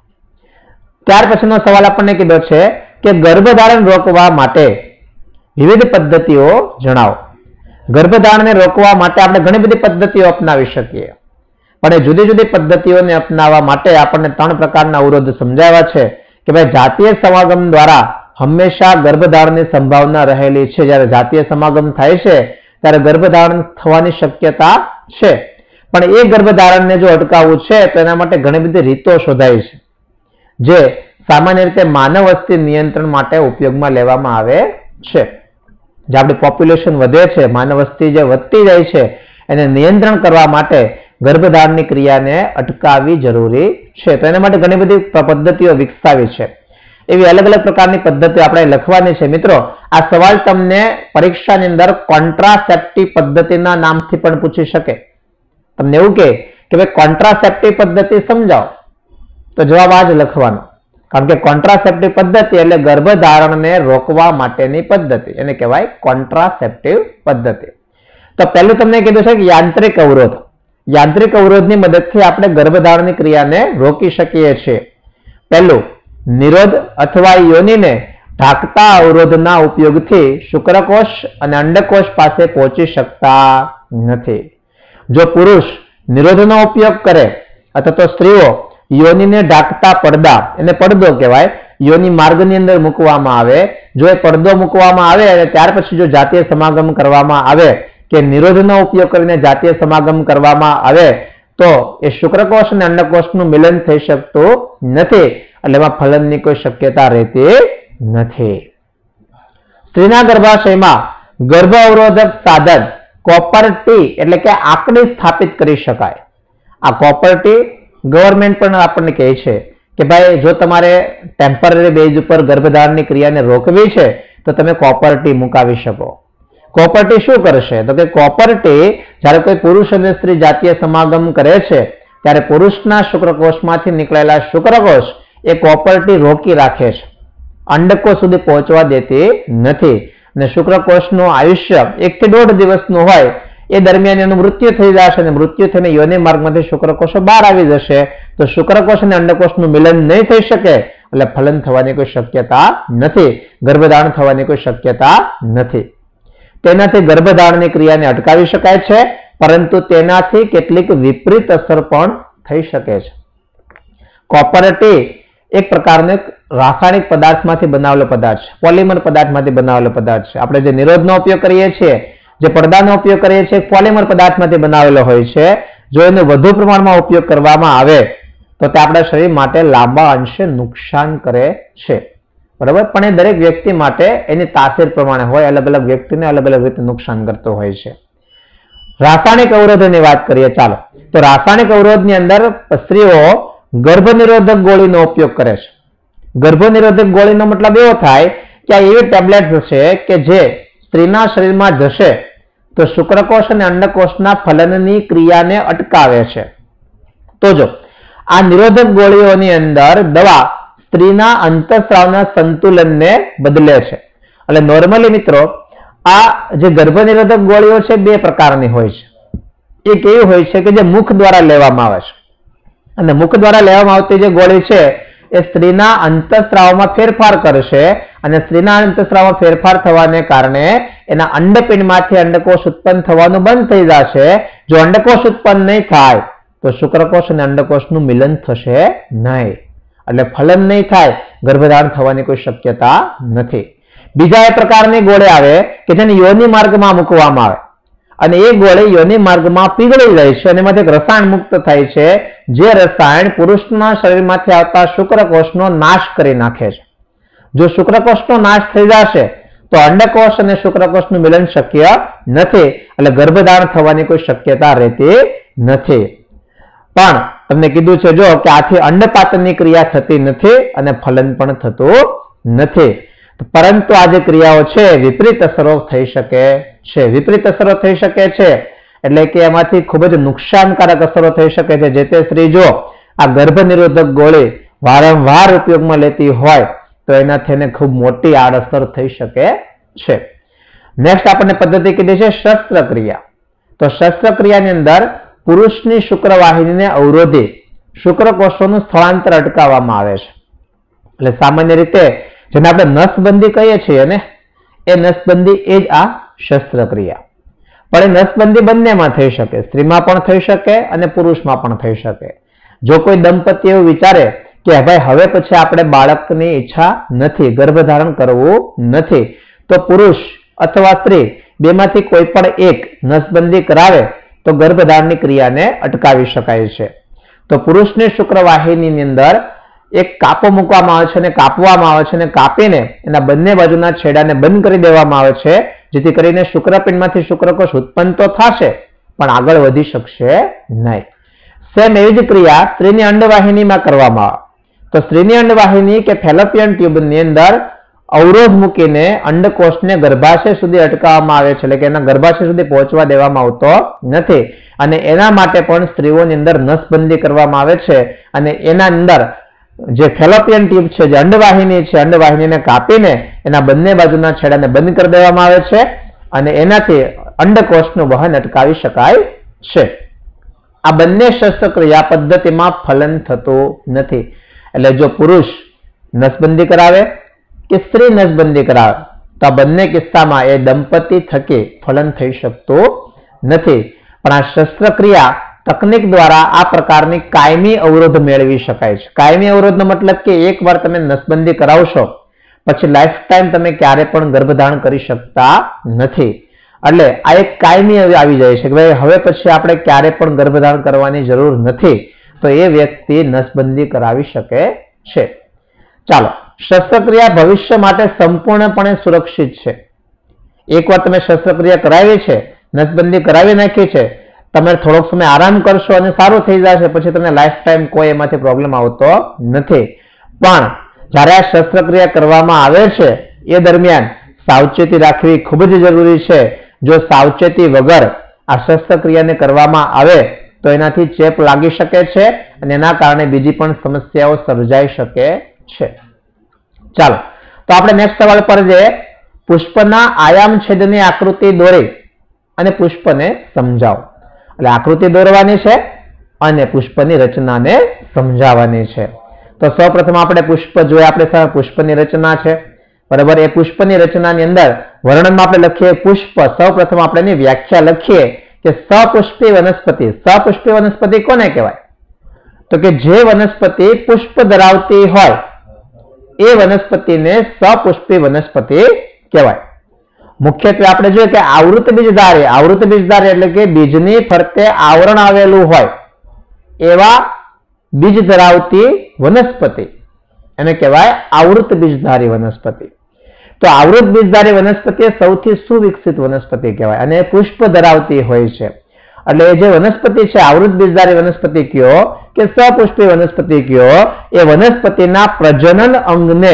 ત્યાર પછીનો સવાલ આપણને કીધો છે કે ગર્ભધારણ રોકવા માટે વિવિધ પદ્ધતિઓ જણાવો. ગર્ભધારણને રોકવા માટે આપણે ઘણી બધી પદ્ધતિઓ અપનાવી શકીએ, પણ એ જુદી જુદી પદ્ધતિઓને અપનાવવા માટે આપણને 3 પ્રકારના અવરોધ સમજાવ્યા છે કે ભાઈ જાતીય સમાગમ દ્વારા હંમેશા ગર્ભધારણની સંભાવના રહેલી છે. જ્યારે જાતીય સમાગમ થાય છે ત્યારે ગર્ભધારણ થવાની શક્યતા છે, પણ એ ગર્ભધારણને જો અટકાવવું છે તો એના માટે ઘણી બધી રીતો શોધાઈ છે, જે સામાન્ય રીતે માનવ વસ્તી નિયંત્રણ માટે ઉપયોગમાં લેવામાં આવે છે. જે આપણી પોપ્યુલેશન વધે છે, માનવ વસ્તી જે વધતી જાય છે, એને નિયંત્રણ કરવા માટે ગર્ભધારણની ક્રિયાને અટકાવવી જરૂરી છે. તો એના માટે ઘણી બધી પદ્ધતિઓ વિકસાવી છે. એવી અલગ અલગ પ્રકારની પદ્ધતિઓ આપણે લખવાની છે. મિત્રો, આ સવાલ તમને પરીક્ષાની અંદર કોન્ટ્રાસેપ્ટિવ પદ્ધતિના નામથી પણ પૂછી શકે. તમને એવું કે ભાઈ કોન્ટ્રાસેપ્ટિવ પદ્ધતિ સમજાવો, તો જવાબ આ જ લખવાનો. કારણ કે કોન્ટ્રાસેપ્ટિવ પદ્ધતિ એટલે ગર્ભધારણને રોકવા માટેની પદ્ધતિ, એને કહેવાય કોન્ટ્રાસેપ્ટિવ પદ્ધતિ. તો પહેલું તમને કીધું છે કે યાંત્રિક અવરોધ. યાંત્રિક અવરોધની મદદથી આપણે ગર્ભધારણની ક્રિયાને રોકી શકીએ છીએ. પહેલું, નિરોધ અથવા યોનિને ઢાંકતા અવરોધના ઉપયોગથી શુક્રકોષ અને અંડકોષ પાસે પહોંચી શકતા નથી. જો પુરુષ નિરોધનો ઉપયોગ કરે અથવા તો સ્ત્રીઓ યોનિને ઢાંકતા પડદા, એને પડદો કહેવાય, યોનિ માર્ગની અંદર મૂકવામાં આવે, જો એ પડદો મૂકવામાં આવે અને ત્યાર પછી જો જાતીય સમાગમ કરવામાં આવે કે નિરોધનો ઉપયોગ કરીને જાતીય સમાગમ કરવામાં આવે તો એ શુક્રકોષ અને અંડકોષનું મિલન થઈ શકતું નથી, એટલે એમાં ફલનની કોઈ શક્યતા રહેતી નથી. સ્ત્રીના ગર્ભાશયમાં ગર્ભ અવરોધક સાધન કોપર ટી એટલે કે આંકડી સ્થાપિત કરી શકાય. આ કોપર ટી ગવર્મેન્ટ પણ આપણને કહે છે કે ભાઈ જો તમારે ટેમ્પરરી બેઝ ઉપર ગર્ભધારણની ક્રિયાને રોકવી છે તો તમે કોપર ટી મુકાવી શકો. કોપર ટી શું કરશે? તો કે કોપર ટી જ્યારે કોઈ પુરુષ અને સ્ત્રી જાતીય સમાગમ કરે છે ત્યારે પુરુષના શુક્રકોષમાંથી નીકળેલા શુક્રકોષ એ કોપર ટી રોકી રાખે છે, અંડકોષ સુધી પહોંચવા દેતી નથી. અને શુક્રકોષનું આયુષ્ય 1 થી 1.5 દિવસનું હોય, એ દરમિયાન એનું મૃત્યુ થઈ જશે અને મૃત્યુ થઈને યોનિ માર્ગમાંથી શુક્રકોષો બહાર આવી જશે. તો શુક્રકોષ અને અંડકોષનું મિલન નહીં થઈ શકે, એટલે ફલન થવાની કોઈ શક્યતા નથી, ગર્ભધારણ થવાની કોઈ શક્યતા નથી. તેનાથી ગર્ભધારણની ક્રિયાને અટકાવી શકાય છે, પરંતુ તેનાથી કેટલીક વિપરીત અસર પણ થઈ શકે છે. કોપર ટી એક પ્રકારનો રાસાયણિક પદાર્થમાંથી બનાવેલો પદાર્થ છે, પોલિમર પદાર્થમાંથી બનાવેલો પદાર્થ છે. આપણે જે નિરોધનો ઉપયોગ કરીએ છીએ, જે પડદાનો ઉપયોગ કરીએ છીએ, પોલિમર પદાર્થમાંથી બનાવેલો હોય છે. જો એનો વધુ પ્રમાણમાં ઉપયોગ કરવામાં આવે તો તે આપણા શરીર માટે લાંબા અંશે નુકસાન કરે છે, બરાબર. પણ એ દરેક વ્યક્તિ માટે એની તાસીર પ્રમાણે હોય, અલગ અલગ વ્યક્તિને અલગ અલગ રીતે નુકસાન કરતો હોય છે. રાસાયણિક અવરોધની વાત કરીએ. ચાલો, તો રાસાયણિક અવરોધની અંદર સ્ત્રીઓ ગર્ભ નિરોધક ગોળીનો ઉપયોગ કરે છે. ગર્ભ નિરોધક ગોળીનો મતલબ એવો થાય કે આ એવી ટેબ્લેટ છે કે જે સ્ત્રીના શરીરમાં જશે તો શુક્રકોષ અને અંડકોષના ફલનની ક્રિયાને અટકાવે છે. તો જો આ નિરોધક ગોળીઓની અંદર દવા સ્ત્રીના અંતઃસ્રાવના સંતુલનને બદલે છે. એટલે નોર્મલી મિત્રો આ જે ગર્ભ નિરોધક ગોળીઓ છે 2 પ્રકારની હોય છે. એક એવી હોય છે કે જે મુખ દ્વારા લેવામાં આવે છે, અને મુખ દ્વારા લેવામાં આવતી જે ગોળી છે એ સ્ત્રીના અંતઃસ્રાવમાં ફેરફાર કરશે, અને સ્ત્રીના અંતઃસ્રાવમાં ફેરફાર થવાને કારણે એના અંડપિંડમાંથી અંડકોષ ઉત્પન્ન થવાનું બંધ થઈ જશે. જો અંડકોષ ઉત્પન્ન નહીં થાય તો શુક્રકોષ અને અંડકોષનું મિલન થશે નહીં, એટલે ફલન નહીં થાય, ગર્ભધારણ થવાની કોઈ શક્યતા નથી. બીજા એ પ્રકારની ગોળી આવે કે જેને યોનિ માર્ગમાં મૂકવામાં આવે, અને એ ગોળી યોનિ માર્ગમાં પીગળી જાય છે અને એમાંથી એક રસાયણ મુક્ત થાય છે, જે રસાયણ પુરુષના શરીરમાંથી આવતા શુક્રકોષનો નાશ કરી નાખે છે. જો શુક્રકોષનો નાશ થઈ જશે તો અંડકોષ અને શુક્રકોષનું મિલન શક્ય નથી, એટલે ગર્ભધારણ થવાની કોઈ શક્યતા રહેતી નથી. પણ તમને કીધું છે જો કે આથી અંડપાતનની ક્રિયા થતી નથી અને ફલન પણ થતું નથી. પરંતુ આ જે ક્રિયાઓ છે વિપરીત અસરો થઈ શકે છે. વિપરીત અસરો થઈ શકે છે એટલે કે એમાંથી ખૂબ જ નુકસાનકારક અસરો થઈ શકે છે. જે તે સ્ત્રી જો આ ગર્ભ નિરોધક ગોળી વારંવાર ઉપયોગમાં લેતી હોય તો એનાથી એને ખૂબ મોટી આડઅસર થઈ શકે છે. નેક્સ્ટ આપણને પદ્ધતિ કીધી છે શસ્ત્રક્રિયા. તો શસ્ત્રક્રિયાની અંદર પુરુષની શુક્રવાહિનીને અવરોધી શુક્રકોષોનું સ્થળાંતર અટકાવવામાં આવે છે. એટલે સામાન્ય રીતે જેને આપણે નસબંધી કહીએ છીએ ને એ નસબંધી એ જ આ શસ્ત્રક્રિયા. પણ એ નસબંધી બંનેમાં થઈ શકે, સ્ત્રીમાં પણ થઈ શકે અને પુરુષમાં પણ થઈ શકે. જો કોઈ દંપતી એવું વિચારે કે ભાઈ હવે પછી આપણે બાળકની ઈચ્છા નથી, ગર્ભધારણ કરવું નથી, તો પુરુષ અથવા સ્ત્રી બેમાંથી કોઈ પણ એક નસબંધી કરાવે તો ગર્ભધારણની ક્રિયાને અટકાવી શકાય છે. તો પુરુષની શુક્રવાહિનીની અંદર એક કાપો મૂકવામાં આવે છે અને કાપવામાં આવે છે અને કાપીને એના બંને બાજુના છેડાને બંધ કરી દેવામાં આવે છે, જેથી કરીને શુક્રપિંડમાંથી શુક્રકોષ ઉત્પન્ન તો થશે પણ આગળ વધી શકશે નહીં. સેમ એવી જ ક્રિયા સ્ત્રીની અંડવાહિનીમાં કરવામાં આવે. તો સ્ત્રીની અંડવાહિની કે ફેલોપિયન ટ્યુબની અંદર અવરોધ મૂકીને અંડકોષને ગર્ભાશય સુધી અટકાવવામાં આવે છે, એટલે કે એના ગર્ભાશય સુધી પહોંચવા દેવામાં આવતો નથી. અને એના માટે પણ સ્ત્રીઓની અંદર નસબંધી કરવામાં આવે છે અને એના અંદર જે ફેલોપિયન ટ્યુબ છે, જે અંડવાહિની છે, અંડવાહિનીને કાપીને એના બંને બાજુના છેડાને બંધ કરી દેવામાં આવે છે અને એનાથી અંડકોષનું વહન અટકાવી શકાય છે. આ બંને શસ્ત્રક્રિયા પદ્ધતિમાં ફલન થતું નથી. એટલે જો પુરુષ નસબંધી કરાવે કે સ્ત્રી નસબંધી કરાવે તો આ બંને કિસ્સામાં એ દંપતી થકી ફલન થઈ શકતું નથી. પણ આ શસ્ત્રક્રિયા તકનીક દ્વારા આ પ્રકારની કાયમી અવરોધ મેળવી શકાય છે. કાયમી અવરોધનો મતલબ કે એકવાર તમે નસબંધી કરાવશો પછી લાઈફ ટાઈમ તમે ક્યારે પણ ગર્ભધારણ કરી શકતા નથી. એટલે આ એક કાયમી આવી જાય છે કે ભાઈ હવે પછી આપણે ક્યારે પણ ગર્ભધારણ કરવાની જરૂર નથી, તો એ વ્યક્તિ નસબંધી કરાવી શકે છે. ચાલો, શસ્ત્રક્રિયા ભવિષ્ય માટે સંપૂર્ણપણે સુરક્ષિત છે. એકવાર તમે શસ્ત્રક્રિયા કરાવી છે, નસબંધી કરાવી નાખી છે, તમે થોડોક સમય આરામ કરશો અને સારું થઈ જશે, પછી તમને લાઈફ ટાઈમ કોઈ એમાંથી પ્રોબ્લેમ આવતો નથી. પણ જ્યારે આ શસ્ત્રક્રિયા કરવામાં આવે છે એ દરમિયાન સાવચેતી રાખવી ખૂબ જ જરૂરી છે. જો સાવચેતી વગર આ શસ્ત્રક્રિયાને કરવામાં આવે તો એનાથી ચેપ લાગી શકે છે અને એના કારણે બીજી પણ સમસ્યાઓ સર્જાઈ શકે છે. ચાલો, તો આપણે નેક્સ્ટ સવાલ પર જે પુષ્પના આયામ છેદની આકૃતિ દોરી અને પુષ્પને સમજાવો. એટલે આકૃતિ દોરવાની છે અને પુષ્પની રચનાને સમજાવવાની છે. તો સૌપ્રથમ આપણે પુષ્પ જોઈએ. આપણે પુષ્પની રચના છે, બરાબર. એ પુષ્પની રચનાની અંદર વર્ણનમાં આપણે લખીએ પુષ્પ. સૌપ્રથમ આપણે એની વ્યાખ્યા લખીએ કે સપુષ્પી વનસ્પતિ. સપુષ્પી વનસ્પતિ કોને કહેવાય? તો કે જે વનસ્પતિ પુષ્પ ધરાવતી હોય એ વનસ્પતિને સપુષ્પી વનસ્પતિ કહેવાય. મુખ્યત્વે આપણે જોઈએ કે આવૃત બીજધારી. આવૃત બીજધારી એટલે કે બીજની ફરતે આવરણ આવેલું હોય એવા બીજ ધરાવતી વનસ્પતિ એને કહેવાય આવૃત બીજધારી વનસ્પતિ. તો આવૃત બીજધારી વનસ્પતિ એ સૌથી સુવિકસિત વનસ્પતિ કહેવાય અને પુષ્પ ધરાવતી હોય છે. એટલે જે વનસ્પતિ છે આવૃત બીજધારી વનસ્પતિ કયો કે સપુષ્પી વનસ્પતિ કયો, એ વનસ્પતિના પ્રજનન અંગને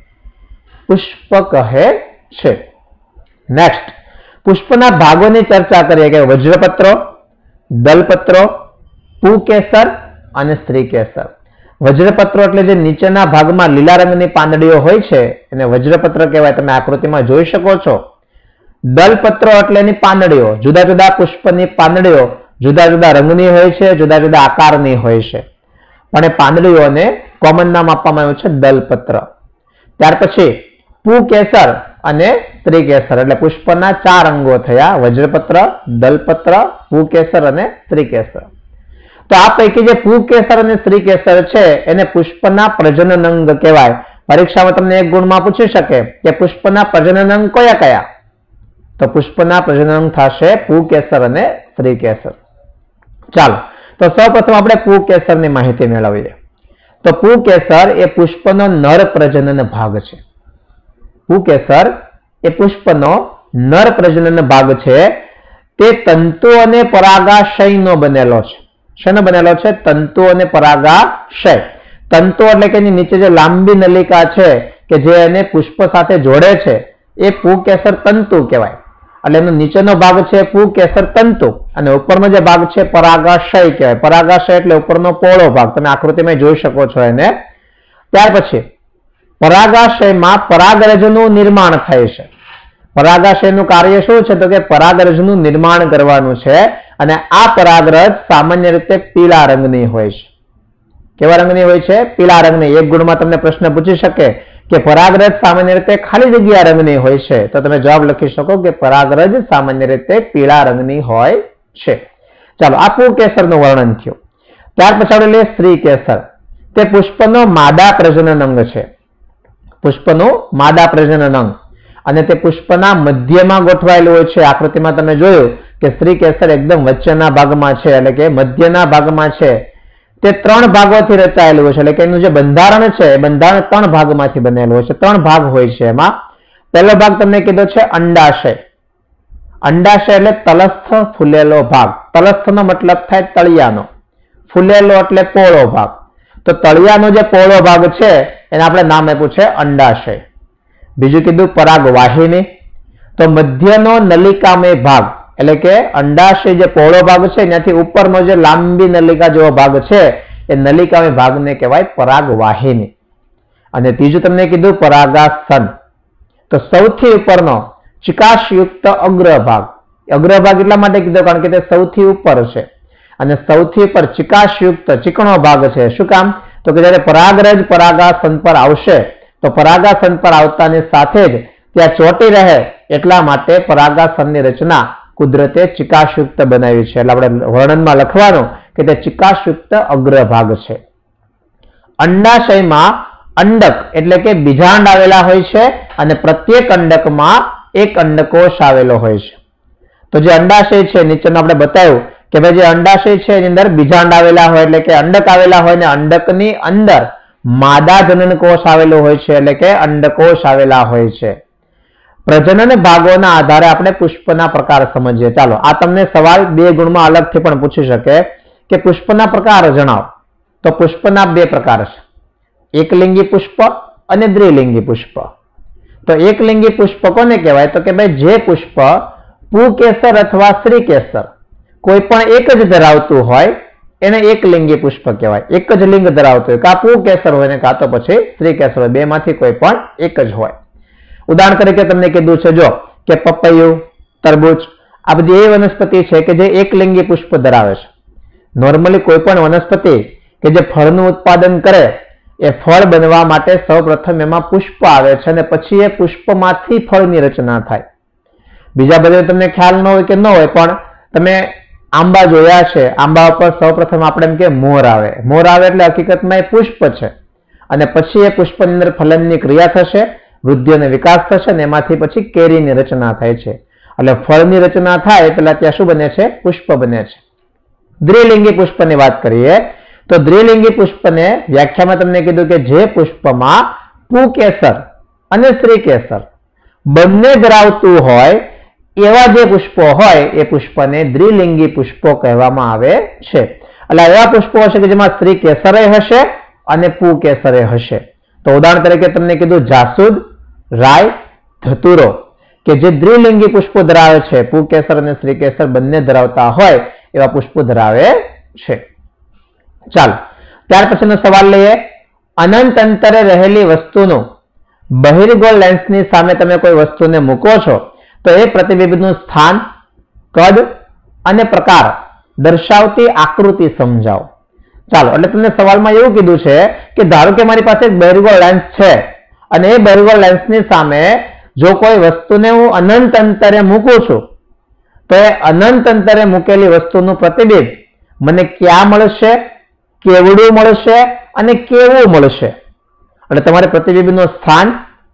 પુષ્પ કહે છે. નેક્સ્ટ, પુષ્પના ભાગોની ચર્ચા કરીએ કે વજ્રપત્રો, દલપત્રો, પુકેસર અને સ્ત્રીકેસર. વજ્રપત્રો એટલે જે નીચેના ભાગમાં લીલા રંગની પાંદડીઓ હોય છે એને વજ્રપત્ર કહેવાય. તમે આકૃતિમાં જોઈ શકો છો. દલપત્રો એટલે એની પાંદડીઓ, જુદા જુદા પુષ્પની પાંદડીઓ જુદા જુદા રંગની હોય છે, જુદા જુદા આકારની હોય છે, પણ એ પાંદડીઓને કોમન નામ આપવામાં આવ્યું છે દલપત્ર. ત્યાર પછી પુકેસર અને સ્ત્રીકેસર એટલે પુષ્પના 4 અંગો થયા: વજ્રપત્ર, દલપત્ર, પુકેસર અને સ્ત્રીકેસર. તો આ પૈકી જે પુકેસર અને સ્ત્રીકેસર છે એને પુષ્પના પ્રજનન અંગ કહેવાય. પરીક્ષામાં તમને એક ગુણમાં પૂછી શકે કે પુષ્પના પ્રજનન અંગ કયા કયા? તો પુષ્પના પ્રજનન અંગ થશે પુકેસર અને સ્ત્રીકેસર. ચાલો, તો સૌપ્રથમ આપણે પુકેસરની માહિતી મેળવીએ. તો પુકેસર એ પુષ્પનો નર પ્રજનન ભાગ છે. પુકેસર એ પુષ્પનો નર પ્રજનન ભાગ છે. તે તંતુ અને પરાગાશયનો બનેલો છે. શેનો બનેલો છે? તંતુ અને પરાગાશય. તંતુ એટલે કે એની નીચે જે લાંબી નલિકા છે કે જે એને પુષ્પ સાથે જોડે છે એ પુકેસર તંતુ કહેવાય. એટલે એનો નીચેનો ભાગ છે પુકેસર તંતુ અને ઉપરનો જે ભાગ છે પરાગાશય કહેવાય. પરાગાશય એટલે ઉપરનો પહોળો ભાગ. તમે આકૃતિમાં જોઈ શકો છો એને. ત્યાર પછી પરાગાશયમાં પરાગરજનું નિર્માણ થાય છે. પરાગાશયનું કાર્ય શું છે? તો કે પરાગરજનું નિર્માણ કરવાનું છે. અને આ પરાગરજ સામાન્ય રીતે પીળા રંગની હોય છે. કેવા રંગની હોય છે? પીળા રંગની. એક ગુણમાં તમને પ્રશ્ન પૂછી શકે કે પરાગરજ સામાન્ય રીતે ખાલી જગ્યા રંગની હોય છે, તો તમે જવાબ લખી શકો કે પરાગરજ સામાન્ય રીતે પીળા રંગની હોય છે. ચાલો, આ પુકેસરનું વર્ણન થયું. ત્યાર પછી આપણે લઈએ સ્ત્રી કેસર. તે પુષ્પનો માદા પ્રજનન અંગ છે. પુષ્પનું માદા પ્રજનન અંગ અને તે પુષ્પના મધ્યમાં ગોઠવાયેલું હોય છે. આકૃતિમાં તમે જોયું કે સ્ત્રી કેસર એકદમ વચ્ચેના ભાગમાં છે, એટલે કે મધ્યના ભાગમાં છે. તે 3 ભાગોથી રચાયેલું હોય છે, એટલે કે એનું જે બંધારણ છે એ બંધારણ 3 ભાગમાંથી બનેલું હોય છે. 3 ભાગ હોય છે. એમાં પહેલો ભાગ તમને કીધો છે અંડાશય. અંડાશય એટલે તલસ્થ ફૂલેલો ભાગ. તલસ્થનો મતલબ થાય તળિયાનો, ફૂલેલો એટલે પહોળો ભાગ. તો તળિયાનો જે પહોળો ભાગ છે એને આપણે નામ આપ્યું છે અંડાશય. બીજું કીધું પરાગવાહિની. તો મધ્યનો નલિકામય ભાગ એટલે કે અંડાશય જે પહોળો ભાગ છે ત્યાંથી ઉપરનો જે લાંબી નલિકા જેવો ભાગ છે એ નલિકામય ભાગને કહેવાય પરાગવાહિની. અને ત્રીજું તમને કીધું પરાગાસન. તો સૌથી ઉપરનો ચિકાશયુક્ત અગ્રભાગ. અગ્રભાગ એટલા માટે કીધો કારણ કે તે સૌથી ઉપર છે અને સૌથી ઉપર ચિકાશયુક્ત ચીકણો ભાગ છે. શું કામ? તો કે જ્યારે પરાગરજ પરાગાસન પર આવશે તો પરાગાસન પર આવતાની સાથે જ ત્યાં ચોંટી રહે એટલા માટે પરાગાસનની રચના કુદરતે ચિકાશયુક્ત બનાવી છે. એટલે આપણે વર્ણનમાં લખવાનું કે તે ચિકાશયુક્ત અગ્રભાગ છે. અંડાશયમાં અંડક એટલે કે બીજાંડ આવેલા હોય છે અને પ્રત્યેક અંડકમાં એક અંડકોષ આવેલો હોય છે. તો જે અંડાશય છે નીચેનું આપણે બતાવ્યું કે ભાઈ જે અંડાશય છે એની અંદર બીજાંડ આવેલા હોય એટલે કે અંડક આવેલા હોય ને અંડકની અંદર માદા જનન કોષ આવેલો હોય છે એટલે કે અંડકોષ આવેલા હોય છે. પ્રજનન ભાગોના આધારે આપણે પુષ્પના પ્રકાર સમજીએ. ચાલો, આ તમને સવાલ 2 ગુણમાં અલગથી પણ પૂછી શકે કે પુષ્પના પ્રકાર જણાવો. તો પુષ્પના 2 પ્રકાર છે, એકલિંગી પુષ્પ અને દ્વિલિંગી પુષ્પ. તો એકલિંગી પુષ્પ કોને કહેવાય? તો કે ભાઈ જે પુષ્પ પુકેસર અથવા શ્રીકેસર કોઈ પણ એક જ ધરાવતું હોય એને એકલિંગી પુષ્પ કહેવાય. એક જ લિંગ ધરાવતું હોય, કાં પુકેસર હોય ને કાં તો પછી શ્રીકેસર હોય, બેમાંથી કોઈ પણ એક જ હોય. ઉદાહરણ તરીકે તમને કીધું છે જો કે પપૈયું, તરબૂચ આ બધી એ વનસ્પતિ છે કે જે એકલિંગી પુષ્પ ધરાવે છે. નોર્મલી કોઈ પણ વનસ્પતિ કે જે ફળનું ઉત્પાદન કરે એ ફળ બનવા માટે સૌપ્રથમ એમાં પુષ્પ આવે છે અને પછી એ પુષ્પમાંથી ફળની રચના થાય. બીજા બધા તમને ખ્યાલ ન હોય કે ન હોય પણ તમે આંબા જોયા છે. આંબા ઉપર સૌપ્રથમ આપણે એમ કે મોર આવે. મોર આવે એટલે હકીકતમાં એ પુષ્પ છે અને પછી એ પુષ્પની અંદર ફલનની ક્રિયા થશે, વૃદ્ધિ અને વિકાસ થશે અને એમાંથી પછી કેરીની રચના થાય છે. એટલે ફળની રચના થાય પેલા ત્યાં શું બને છે? પુષ્પ બને છે. દ્વિલિંગી પુષ્પની વાત કરીએ તો દ્વિલિંગી પુષ્પને વ્યાખ્યામાં તમને કીધું કે જે પુષ્પમાં પુકેસર અને શ્રીકેસર બંને ધરાવતું હોય એવા જે પુષ્પો હોય એ પુષ્પને દ્વિલિંગી પુષ્પો કહેવામાં આવે છે. એટલે એવા પુષ્પો હશે કે જેમાં શ્રીકેસરે હશે અને પુકેસરે હશે. તો ઉદાહરણ તરીકે તમને કીધું જાસૂદ, રાય, ધતુરો કે જે દ્વિલિંગી પુષ્પો ધરાવે છે, પુકેસર અને શ્રીકેસર બંને ધરાવતા હોય એવા પુષ્પો ધરાવે છે. ચાલો, ત્યાર પછીનો સવાલ લઈએ. અનંત અંતરે રહેલી વસ્તુનું બહિર્ગોળ લેન્સની સામે તમે કોઈ વસ્તુને મૂકો છો તો એ પ્રતિબિંબનું સ્થાન, કદ અને પ્રકાર દર્શાવતી આકૃતિ સમજાવો. ચાલો, એટલે તમને સવાલમાં એવું કીધું છે કે ધારો કે મારી પાસે એક બહિર્ગોળ લેન્સ છે અને એ બહિર્ગોળ લેન્સની સામે જો કોઈ વસ્તુને હું અનંત અંતરે મૂકું છું તો એ અનંત અંતરે મૂકેલી વસ્તુનું પ્રતિબિંબ મને ક્યાં મળશે, કેવડું મળશે અને કેવું મળશે. એટલે તમારે પ્રતિબિંબનું સ્થાન,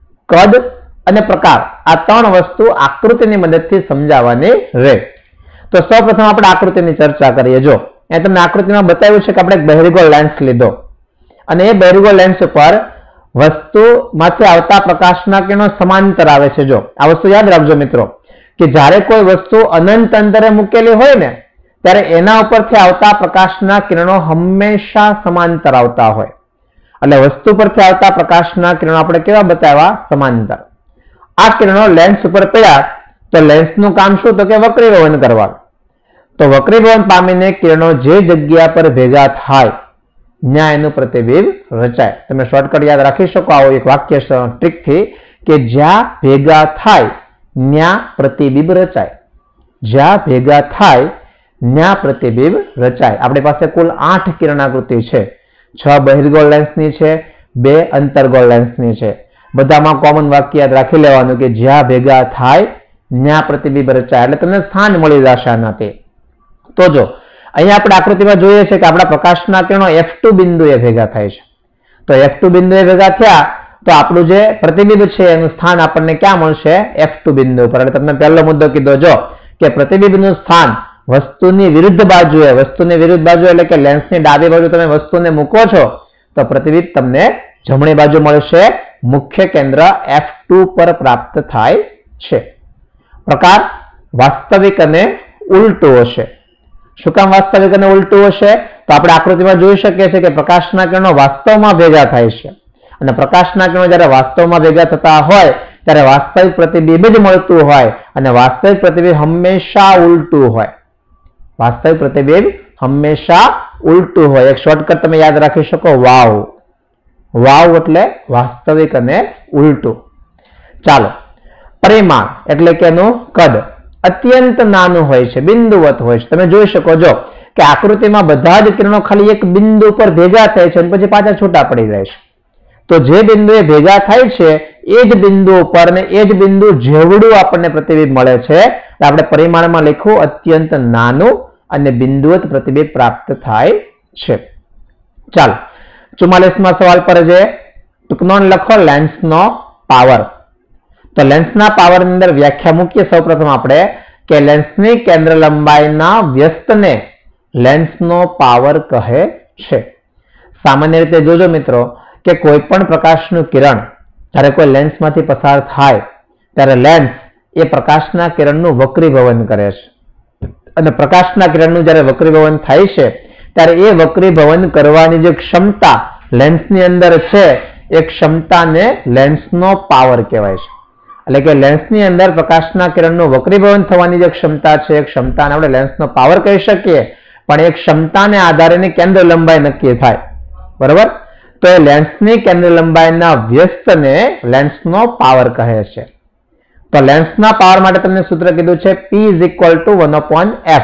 કદ અને પ્રકાર આ 3 વસ્તુ આકૃતિની મદદથી સમજાવવાની રહે. તો સૌપ્રથમ આપણે આકૃતિની ચર્ચા કરીએ. જો અહીંયા તમને આકૃતિમાં બતાવ્યું છે કે આપણે એક બહિર્ગોળ લેન્સ લીધો અને એ બહિર્ગોળ લેન્સ ઉપર વસ્તુમાંથી આવતા પ્રકાશના કિરણો સમાંતર આવે છે. જો આ વસ્તુ યાદ રાખજો મિત્રો કે જ્યારે કોઈ વસ્તુ અનંત અંતરે મૂકેલી હોય ને ત્યારે એના ઉપરથી આવતા પ્રકાશના કિરણો હંમેશા સમાંતર આવતા હોય. એટલે વસ્તુ પરથી આવતા પ્રકાશના કિરણો આપણે કેવા બતાવ્યા? સમાંતર. આ કિરણો લેન્સ ઉપર પડ્યા તો લેન્સનું કામ શું? તો કે વક્રીભવન કરવાનું. તો વક્રીભવન પામીને કિરણો જે જગ્યા પર ભેગા થાય ત્યાં એનું પ્રતિબિંબ રચાય. તમે શોર્ટકટ યાદ રાખી શકો આવો એક વાક્ય ટ્રીકથી કે જ્યાં ભેગા થાય ત્યાં પ્રતિબિંબ રચાય. જ્યાં ભેગા થાય ત્યાં પ્રતિબિંબ રચાય. આપણી પાસે કુલ 8 કિરણાકૃતિ છે. 6 બહિર્ગોળ લેન્સની છે, 2 અંતર્ગોળ લેન્સની છે. બધામાં કોમન વાક્ય યાદ રાખી લેવાનું કે જ્યાં ભેગા થાય ત્યાં પ્રતિબિંબ રચાય. એટલે તમને સ્થાન મળી જશે આનાથી. તો જો અહીંયા આપણે આકૃતિમાં જોઈએ છે કે આપણા પ્રકાશના કિરણો F2 બિંદુએ ભેગા થાય છે. તો F2 બિંદુએ ભેગા થયા તો આપણું જે પ્રતિબિંબ છે એનું સ્થાન આપણને ક્યાં મળશે? F2 બિંદુ ઉપર. એટલે તમને પહેલો મુદ્દો કીધો જો કે પ્રતિબિંબનું સ્થાન વસ્તુની વિરુદ્ધ બાજુએ, વસ્તુની વિરુદ્ધ બાજુ એટલે કે લેન્સની ડાબી બાજુ તમે વસ્તુને મૂકો છો તો પ્રતિબિંબ તમને જમણી બાજુ મળશે. મુખ્ય કેન્દ્ર F2 પર પ્રાપ્ત થાય છે. પ્રકાર વાસ્તવિક અને ઉલટું હશે. શું કામ વાસ્તવિક અને ઉલટું હશે? તો આપણે આકૃતિમાં જોઈ શકીએ છીએ કે પ્રકાશના કિરણો વાસ્તવમાં ભેગા થાય છે અને પ્રકાશના કિરણો જ્યારે વાસ્તવમાં ભેગા થતા હોય ત્યારે વાસ્તવિક પ્રતિબિંબ જ મળતું હોય અને વાસ્તવિક પ્રતિબિંબ હંમેશા ઉલટું હોય. વાસ્તવિક પ્રતિબિંબ હંમેશા ઉલટું હોય. એક શોર્ટકટ તમે યાદ રાખી શકો, વાવ. વાવ એટલે વાસ્તવિક અને ઉલટું. ચાલો, પરિમાણ એટલે કે એનું કદ અત્યંત નાનું હોય છે, બિંદુવત હોય છે. તમે જોઈ શકો છો કે આકૃતિમાં બધા જ કિરણો ખાલી એક બિંદુ પર ભેગા થાય છે અને પછી પાછા છૂટા પડી જાય છે. તો જે બિંદુએ ભેગા થાય છે એ જ બિંદુ ઉપર ને એ જ બિંદુ જેવડું આપણને પ્રતિબિંબ મળે છે. આપણે પરિમાણમાં લખ્યું અત્યંત નાનું અને બિંદુવત પ્રતિબિંબ પ્રાપ્ત થાય છે. ચાલો 44મા સવાલ પર જે ટૂંકનો લખો લેન્સનો પાવર. તો લેન્સના પાવર ની અંદર વ્યાખ્યા મૂકીએ સૌપ્રથમ આપણે કે લેન્સની કેન્દ્ર લંબાઈના વ્યસ્તને લેન્સનો પાવર કહે છે. સામાન્ય રીતે જોજો મિત્રો કે કોઈ પણ પ્રકાશનું કિરણ જ્યારે કોઈ લેન્સમાંથી પસાર થાય ત્યારે લેન્સ એ પ્રકાશના કિરણનું વક્રીભવન કરે છે અને પ્રકાશના કિરણનું જ્યારે વક્રીભવન થાય છે ત્યારે એ વક્રીભવન કરવાની જે ક્ષમતા લેન્સની અંદર છે એ ક્ષમતાને લેન્સનો પાવર કહેવાય છે. એટલે કે લેન્સની અંદર પ્રકાશના કિરણનું વક્રીભવન થવાની જે ક્ષમતા છે એ ક્ષમતાને આપણે લેન્સનો પાવર કહી શકીએ. પણ એ ક્ષમતાને આધારે કેન્દ્ર લંબાઈ નક્કી થાય. બરોબર? તો એ લેન્સની કેન્દ્ર લંબાઈના વ્યસ્તને લેન્સનો પાવર કહે છે. તો લેન્સના પાવર માટે તમને સૂત્ર કીધું છે P = 1/f,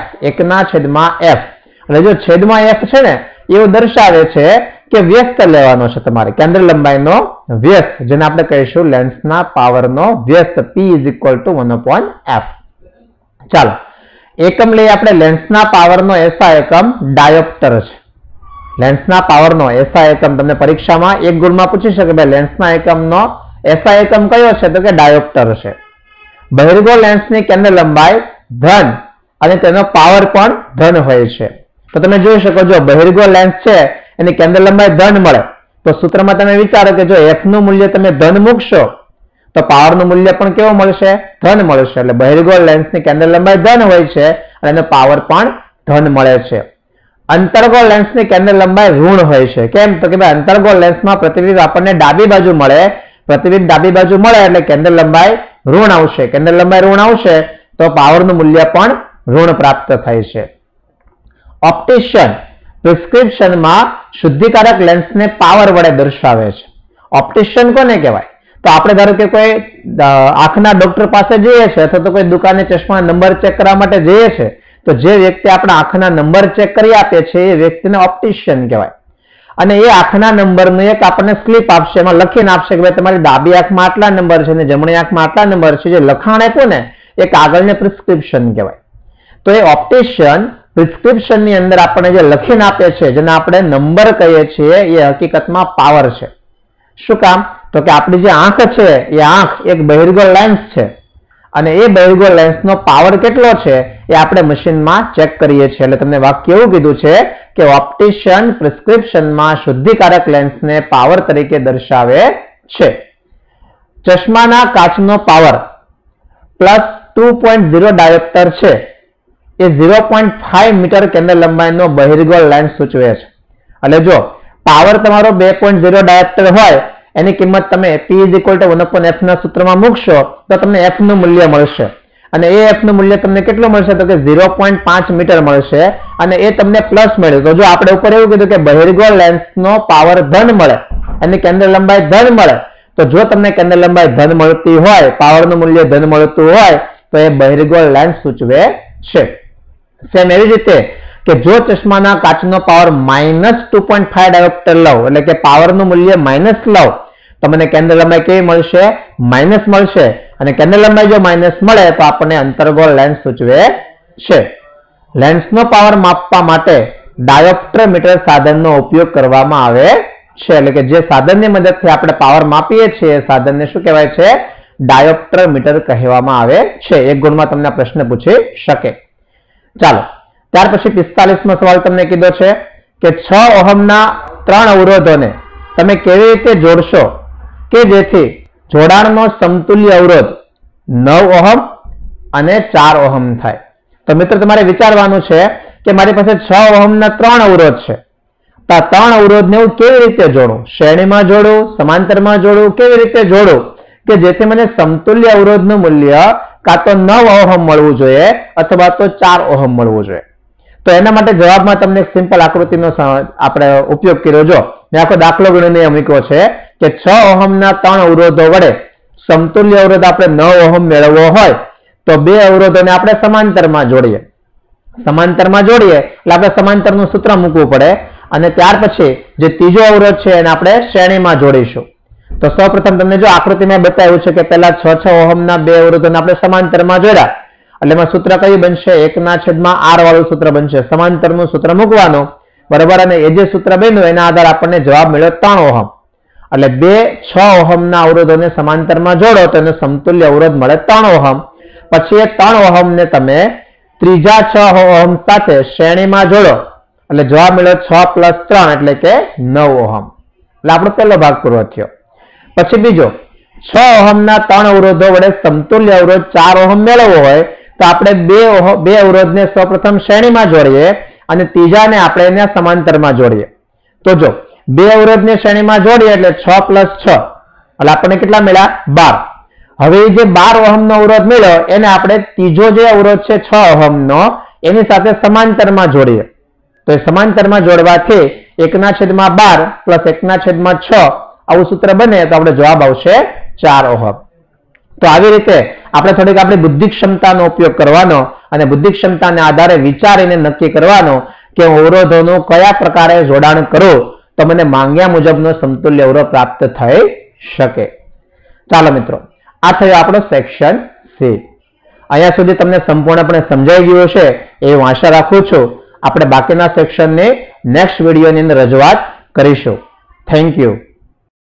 1/f. એટલે જો છેદમાં f છે ને એવું દર્શાવે છે કે વ્યસ્ત લેવાનો છે તમારે, કેન્દ્ર લંબાઈનો વ્યસ્ત, જેને આપણે કહીશું લેન્સના પાવરનો વ્યસ્ત. P = 1/f. ચાલો, એકમ લઈએ આપણે લેન્સના પાવરનો SI એકમ ડાયોપ્ટર છે. લેન્સના પાવરનો SI એકમ તમને પરીક્ષામાં એક ગુણમાં પૂછી શકે ભાઈ લેન્સના એકમનો SI એકમ કયો છે? તો કે ડાયોપ્ટર છે. બહિર્ગોળ લેન્સની કેન્દ્ર લંબાઈ ધન અને તેનો પાવર પણ ધન હોય છે. તો તમે જોઈ શકો છો બહિર્ગોળ લેન્સ છે એની કેન્દ્ર લંબાઈ ધન મળે તો સૂત્રમાં તમે વિચારો કે જો f નું મૂલ્ય તમે ધન મૂકશો તો પાવરનું મૂલ્ય પણ કેવું મળશે? ધન મળશે. એટલે બહિર્ગોળ લેન્સની કેન્દ્ર લંબાઈ ધન હોય છે અને એનો પાવર પણ ધન મળે છે. અંતર્ગોળ લેન્સની કેન્દ્ર લંબાઈ ઋણ હોય છે. કેમ? તો કે ભાઈ અંતર્ગોળ લેન્સમાં પ્રતિબિંબ આપણને ડાબી બાજુ મળે, પ્રતિબિંબ ડાબી બાજુ મળે એટલે કેન્દ્ર લંબાઈ ઋણ આવશે. કેન્દ્ર લંબાઈ ઋણ આવશે તો પાવરનું મૂલ્ય પણ ઋણ પ્રાપ્ત થાય છે. ઓપ્ટિશિયન પ્રિસ્ક્રિપ્શનમાં શુદ્ધિકારક લેન્સને પાવર વડે દર્શાવે છે. ઓપ્ટિશિયન કોને કહેવાય? તો આપણે ધારો કે કોઈ આંખના ડોક્ટર પાસે જઈએ છીએ અથવા તો કોઈ દુકાને ચશ્મા નંબર ચેક કરવા માટે જઈએ છીએ તો જે વ્યક્તિ આપણા આંખના નંબર ચેક કરી આપે છે એ વ્યક્તિને ઓપ્ટિશિયન કહેવાય. અને એ આંખના નંબરનું એક આપણને સ્લિપ આપશે, એમાં લખીને આપશે કે ભાઈ તમારી ડાબી આંખમાં આટલા નંબર છે અને જમણી આંખમાં આટલા નંબર છે. જે લખાણ આપ્યું ને એ કાગળને પ્રિસ્ક્રિપ્શન કહેવાય. તો એ ઓપ્ટિશિયન પ્રિસ્ક્રિપ્શનની અંદર આપણને જે લખીને આપે છે જેને આપણે નંબર કહીએ છીએ એ હકીકતમાં પાવર છે. શું કામ? તો કે આપણી જે આંખ છે એ આંખ એક બહિર્ગોળ લેન્સ છે અને એ બહિર્ગોળ લેન્સનો પાવર કેટલો છે એ આપણે મશીનમાં ચેક કરીએ છીએ. એટલે તમને વાક્ય એવું કીધું છે કે ઓપ્ટિશિયન પ્રિસ્ક્રિપ્શનમાં શુદ્ધિકારક લેન્સને પાવર તરીકે દર્શાવે છે. ચશ્માના કાચનો પાવર +2.0 ડાયોપ્ટર છે એ 0.5 મીટર કેન્દ્ર લંબાઈનો બહિર્ગોળ લેન્સ સૂચવે છે. એટલે જો પાવર તમારો 2.0 ડાયોપ્ટર હોય એની કિંમત તમે P = 1/f ના સૂત્રમાં મૂકશો તો તમને f નું મૂલ્ય મળશે. અને એ f નું મૂલ્ય તમને કેટલું મળશે તો કે 0.5 મીટર મળશે અને એ તમને પ્લસ મળ્યું. તો જો આપણે ઉપર એવું કીધું કે બહિર્ગોળ લેન્સનો પાવર ધન મળે, એની કેન્દ્ર લંબાઈ ધન મળે, તો જો તમને કેન્દ્ર લંબાઈ ધન મળતી હોય, પાવરનું મૂલ્ય ધન મળતું હોય તો એ બહિર્ગોળ લેન્સ સૂચવે છે. સેમ એવી રીતે કે જો ચશ્માના કાચનો પાવર -2.5 ડાયોપ્ટર લઉં, એટલે કે પાવરનું મૂલ્ય માઇનસ લઉં, તો મને કેન્દ્ર લંબાઈ કેવી મળશે? માઇનસ મળશે. અને કેન્દ્ર લંબાઈ જો માઇનસ મળે તો આપણને અંતર્ગોળ લેન્સ સૂચવે છે. લેન્સનો પાવર માપવા માટે ડાયોપ્ટર મીટર સાધનનો ઉપયોગ કરવામાં આવે છે. એટલે કે જે સાધનની મદદથી આપણે પાવર માપીએ છીએ એ સાધનને શું કહેવાય છે? ડાયોપ્ટર મીટર કહેવામાં આવે છે. એક ગુણમાં તમને પ્રશ્ન પૂછી શકે. ચાલો, ત્યાર પછી 45મો સવાલ તમને કીધો છે કે 6 ઓહમના 3 અવરોધોને તમે કેવી રીતે જોડશો કે જેથી જોડાણનો સમતુલ્ય અવરોધ 9 ઓહમ અને 4 ઓહમ થાય. તો મિત્રો તમારે વિચારવાનું છે કે મારી પાસે 6 ઓહમના 3 અવરોધ છે, તો આ 3 અવરોધને હું કેવી રીતે જોડું? શ્રેણીમાં જોડું, સમાંતરમાં જોડું, કેવી રીતે જોડું કે જેથી મને સમતુલ્ય અવરોધનું મૂલ્ય કાં તો 9 ઓહમ મળવું જોઈએ અથવા તો 4 ઓહમ મળવું જોઈએ. તો એના માટે જવાબમાં તમને સિમ્પલ આકૃતિનો આપણે ઉપયોગ કર્યો. જો મેં આખો દાખલો ગણીને મૂક્યો છે કે 6 ઓહમના 3 અવરોધો વડે સમતુલ્ય અવરોધ આપણે 9 ઓહમ મેળવવો હોય તો 2 અવરોધોને આપણે સમાંતરમાં જોડીએ. સમાંતરમાં જોડીએ એટલે આપણે સમાંતરનું સૂત્ર મૂકવું પડે અને ત્યાર પછી જે ત્રીજો અવરોધ છે એને આપણે શ્રેણીમાં જોડીશું. તો સૌપ્રથમ તમને જો આકૃતિમાં બતાવ્યું છે કે પહેલા 6 ઓહમના 2 અવરોધોને આપણે સમાંતરમાં જોડ્યા એટલે એમાં સૂત્ર કયું બનશે? 1/r વાળું સૂત્ર બનશે. સમાંતરનું સૂત્ર મૂકવાનું, બરાબર. અને એ જે સૂત્ર બન્યું એના આધારે આપણને જવાબ મળ્યો 3 ઓહમ. એટલે 6 ઓહમના અવરોધોને સમાંતરમાં જોડો તો એનો સમતુલ્ય અવરોધ મળે 3 ઓહમ. પછી એ 3 ઓહમને તમે ત્રીજા 6 ઓહમ સાથે શ્રેણીમાં જોડો એટલે જવાબ મળ્યો 6 + 3 એટલે કે 9 ઓહમ. એટલે આપણો પહેલો ભાગ પૂરો થયો. પછી બીજો 6 ઓહમના 3 અવરોધો વડે સમતુલ્ય અવરોધ 4 ઓહમ મેળવવો હોય તો આપણે 2 અવરોધને સૌપ્રથમ શ્રેણીમાં જોડીએ અને ત્રીજાને આપણે એને સમાંતરમાં જોડીએ. તો જો 2 અવરોધને શ્રેણીમાં જોડીએ એટલે 6 + 6 એટલે આપણને કેટલા મળ્યા? 12. હવે જે 12 ઓહમનો અવરોધ મળ્યો એને આપણે ત્રીજો જે અવરોધ છે 6 ઓહમનો એની સાથે સમાંતરમાં જોડીએ. તો એ સમાંતરમાં જોડવાથી 1/12 + 1/6 આવું સૂત્ર બને તો આપણે જવાબ આવશે 4 ઓહમ. તો આવી રીતે આપણે થોડીક આપણી બુદ્ધિ ક્ષમતાનો ઉપયોગ કરવાનો અને બુદ્ધિ ક્ષમતાને આધારે વિચારીને નક્કી કરવાનો કે અવરોધોનું કયા પ્રકારે જોડાણ કરું તો મને માંગ્યા મુજબનો સમતુલ્ય અવરોધ પ્રાપ્ત થઈ શકે. ચાલો મિત્રો, આ થયો આપણો સેક્શન સી. અહીંયા સુધી તમને સંપૂર્ણપણે સમજાઈ ગયું છે એ હું આશા રાખું છું. આપણે બાકીના સેક્શનની નેક્સ્ટ વિડીયોની અંદર રજૂઆત કરીશું. Thank you.